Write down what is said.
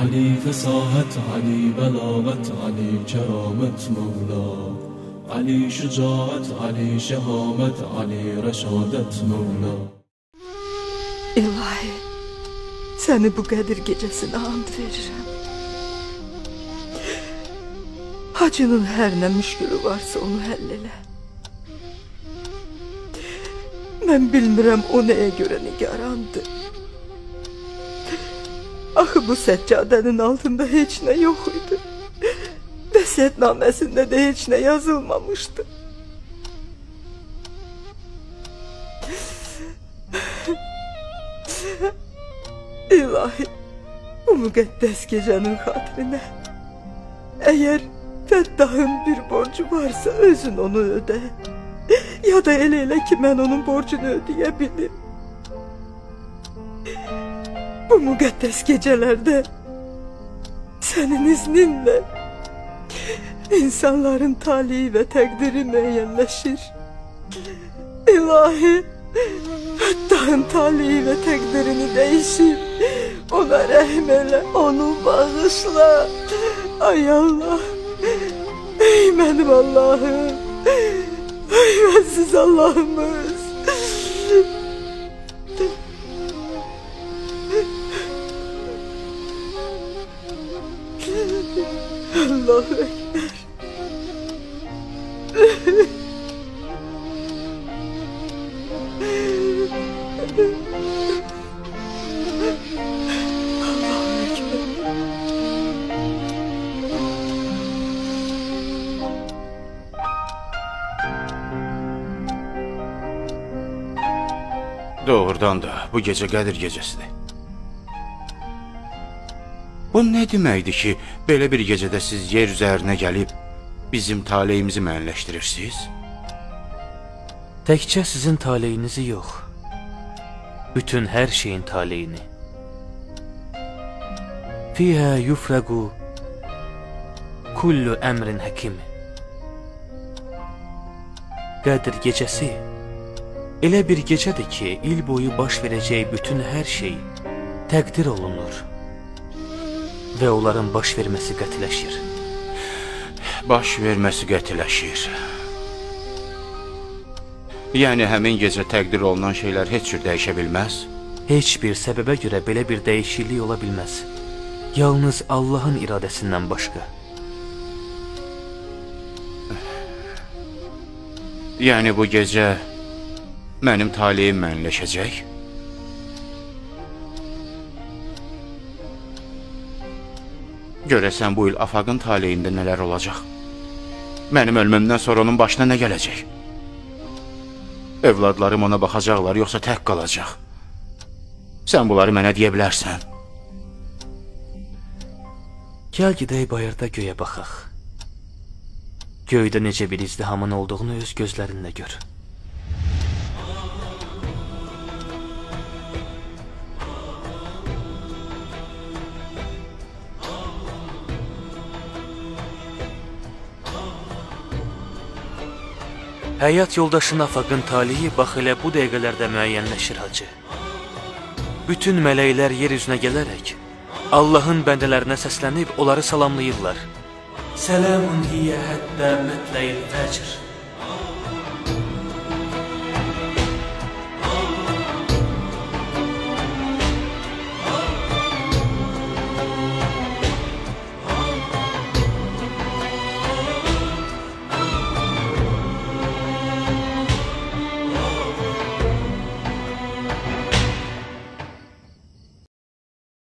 Ali fesahet, Ali belagat, Ali keramet Mevla. Ali şücaat, Ali şehamet, Ali reşadet Mevla. İlahi, seni bu Qədir gecesine and verirəm. Hacının hər nə müşkülü varsa onu həll elə. Mən bilmirəm o nəyə görə nigarandır. Axı bu səccadənin altında heç nə yox idi. Vəsiyyətnaməsində də heç nə yazılmamışdı. İlahi, bu müqəddəs gecənin xatirinə, əgər Fəttahın bir borcu varsa özün onu ödə. Ya da elə ki mən onun borcunu ödəyə bilim. Bu müqəddəs gecələrdə sənin izninlə insanların talihi və təqdiri müəyyənləşir. İlahi, Fəttahın talihi və təqdirini dəyişir. Ona rəhm elə, onu bağışla. Ay Allah, ey mənim Allahım, ey mənsiz Allahımız. Allahu Ekber. Doğrudan da bu gecə Qədir gecəsidir. Bu nə deməkdir ki, belə bir gecədə siz yer üzərinə gəlib bizim taleyimizi müəyyənləşdirirsiniz? Təkcə sizin taleyinizi yox, bütün hər şeyin taleyini. Fiyhə yufrəqu kullu əmrin həkim. Qədir gecəsi elə bir gecədir ki, il boyu baş verəcək bütün hər şey təqdir olunur və onların baş verməsi qətiləşir. Baş verməsi qətiləşir. Yəni həmin gecə təqdir olunan şeylər heç cür dəyişə bilməz? Heç bir səbəbə görə belə bir dəyişiklik ola bilməz. Yalnız Allahın iradəsindən başqa. Yəni bu gecə mənim taleyim müəyyənləşəcək? Görəsən bu il Afaqın taleyində nələr olacaq? Mənim ölmümdən sonra onun başına nə gələcək? Evladlarım ona baxacaqlar, yoxsa tək qalacaq? Sən bunları mənə deyə bilərsən. Gəl gedək bayırda göyə baxaq. Göydə necə bir izdihamın olduğunu öz gözlərinlə gör. Həyat yoldaşın Afaqın talihi bax elə bu dəqiqələrdə müəyyənləşir hacı. Bütün mələklər yer üzünə gələrək Allahın bəndələrinə səslənib onları salamlayırlar. Sələmun hiyyə həttə mətləyil fəcr.